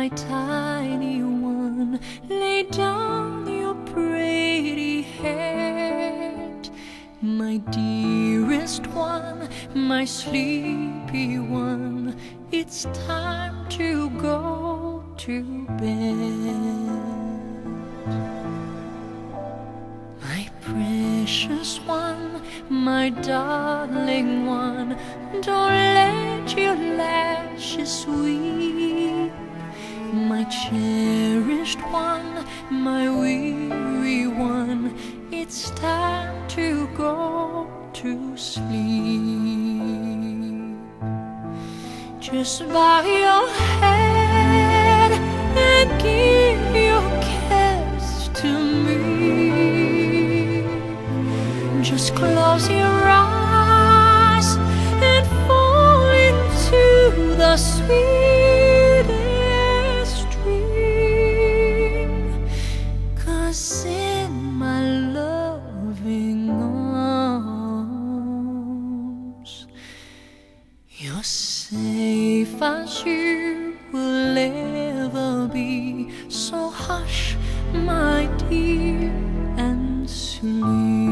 my tiny one, lay down your pretty head. My dearest one, my sleepy one, it's time to go to bed. My precious one, my darling one, don't let your lashes weep. My cherished one, my weary one, it's time to go to sleep. Just bow your head and give your kiss to me. Just close your eyes and fall into the sweetest dream. 'Cause in my loving arms, you're safe as you will ever be. So hush, my dear, and sleep.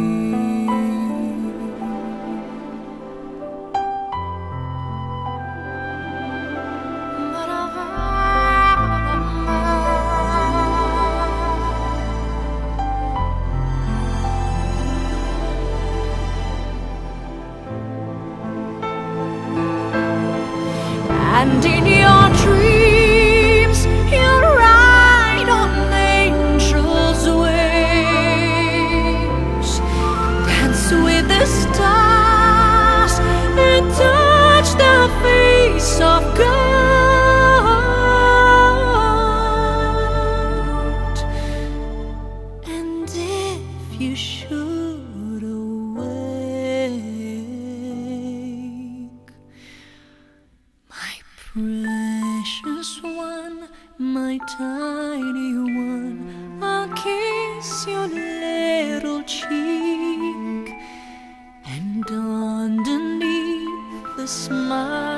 And in your dreams, you'll ride on angels' wings, dance with the stars, and touch the face of God. And if you should awake, my precious one, my tiny one, I'll kiss your little cheek, and underneath the smile